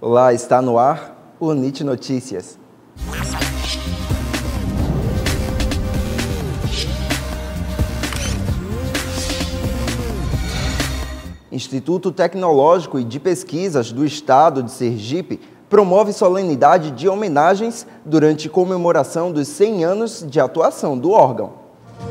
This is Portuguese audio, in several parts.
Olá, está no ar o NIT Notícias. Instituto Tecnológico e de Pesquisas do Estado de Sergipe promove solenidade de homenagens durante comemoração dos 100 anos de atuação do órgão.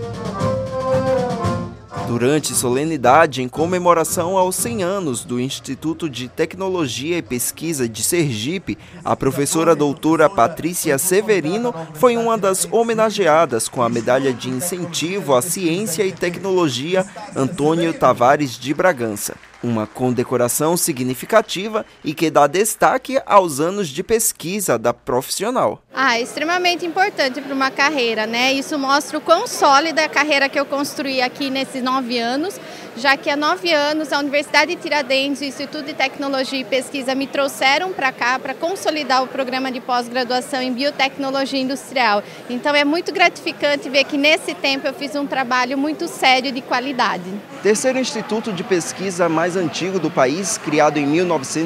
Durante solenidade em comemoração aos 100 anos do Instituto de Tecnologia e Pesquisa de Sergipe, a professora doutora Patrícia Severino foi uma das homenageadas com a medalha de incentivo à ciência e tecnologia Antônio Tavares de Bragança. Uma condecoração significativa e que dá destaque aos anos de pesquisa da profissional. É extremamente importante para uma carreira, né? Isso mostra o quão sólida é a carreira que eu construí aqui nesses 9 anos, já que há 9 anos a Universidade de Tiradentes e o Instituto de Tecnologia e Pesquisa me trouxeram para cá para consolidar o programa de pós-graduação em Biotecnologia Industrial. Então é muito gratificante ver que nesse tempo eu fiz um trabalho muito sério de qualidade. Terceiro instituto de pesquisa mais antigo do país, criado em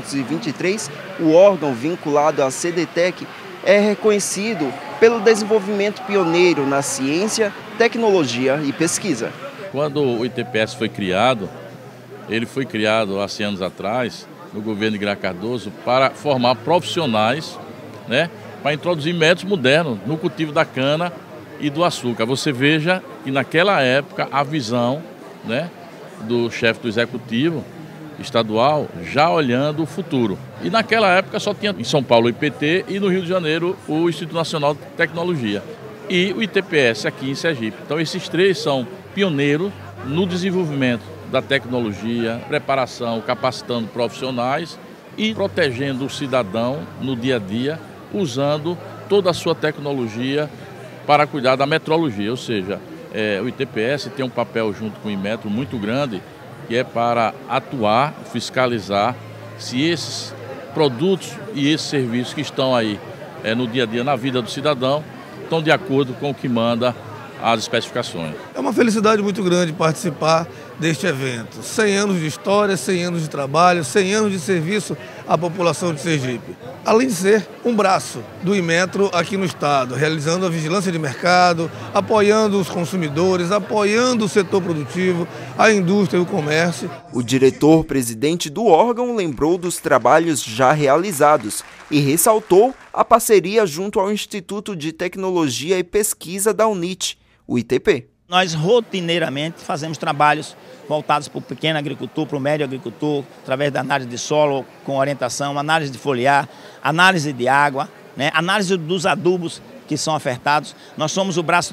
1923, o órgão vinculado à CDTEC é reconhecido pelo desenvolvimento pioneiro na ciência, tecnologia e pesquisa. Quando o ITPS foi criado, ele foi criado há 100 anos atrás, no governo de Gra Cardoso, para formar profissionais, né, para introduzir métodos modernos no cultivo da cana e do açúcar. Você veja que naquela época a visão, né, do chefe do executivo estadual já olhando o futuro. E naquela época só tinha em São Paulo o IPT e no Rio de Janeiro o Instituto Nacional de Tecnologia e o ITPS aqui em Sergipe. Então esses três são pioneiros no desenvolvimento da tecnologia, preparação, capacitando profissionais e protegendo o cidadão no dia a dia, usando toda a sua tecnologia para cuidar da metrologia, ou seja, o ITPS tem um papel junto com o Inmetro muito grande, que é para atuar, fiscalizar se esses produtos e esses serviços que estão aí no dia a dia, na vida do cidadão, estão de acordo com o que manda as especificações. É uma felicidade muito grande participar deste evento. 100 anos de história, 100 anos de trabalho, 100 anos de serviço à população de Sergipe. Além de ser um braço do Inmetro aqui no estado, realizando a vigilância de mercado, apoiando os consumidores, apoiando o setor produtivo, a indústria e o comércio. O diretor-presidente do órgão lembrou dos trabalhos já realizados e ressaltou a parceria junto ao Instituto de Tecnologia e Pesquisa da UNIT, o ITP. Nós rotineiramente fazemos trabalhos voltados para o pequeno agricultor, para o médio agricultor, através da análise de solo com orientação, análise de foliar, análise de água, né, análise dos adubos que são ofertados. Nós somos o braço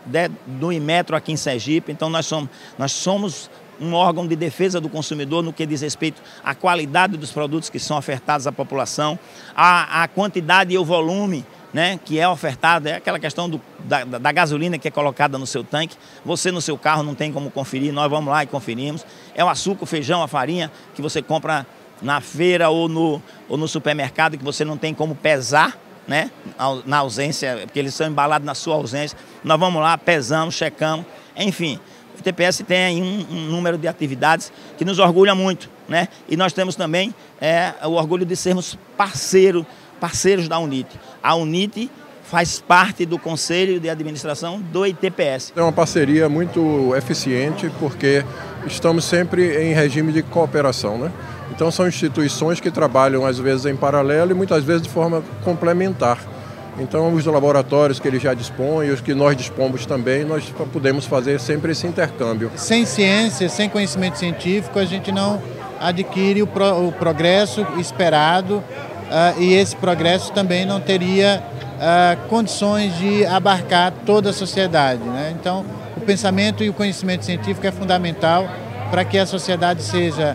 do Inmetro aqui em Sergipe, então nós somos um órgão de defesa do consumidor no que diz respeito à qualidade dos produtos que são ofertados à população, a quantidade e o volume, né, que é ofertado, é aquela questão da gasolina que é colocada no seu tanque. Você no seu carro não tem como conferir, nós vamos lá e conferimos. É o açúcar, o feijão, a farinha que você compra na feira ou no supermercado, que você não tem como pesar, né, na ausência, porque eles são embalados na sua ausência. Nós vamos lá, pesamos, checamos, enfim. O ITPS tem aí um número de atividades que nos orgulha muito, né? E nós temos também o orgulho de sermos parceiros da UNIT. A UNIT faz parte do Conselho de Administração do ITPS. É uma parceria muito eficiente porque estamos sempre em regime de cooperação, né? Então são instituições que trabalham às vezes em paralelo e muitas vezes de forma complementar. Então os laboratórios que ele já dispõe e os que nós dispomos também, nós podemos fazer sempre esse intercâmbio. Sem ciência, sem conhecimento científico, a gente não adquire o progresso esperado. E esse progresso também não teria condições de abarcar toda a sociedade, né? Então, o pensamento e o conhecimento científico é fundamental para que a sociedade seja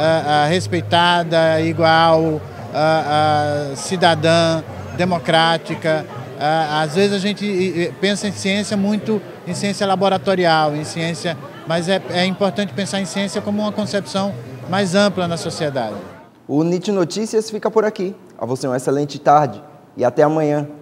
respeitada, igual, cidadã, democrática. Às vezes a gente pensa em ciência muito em ciência laboratorial, em ciência, mas é importante pensar em ciência como uma concepção mais ampla na sociedade. O NIT Notícias fica por aqui. A você uma excelente tarde e até amanhã.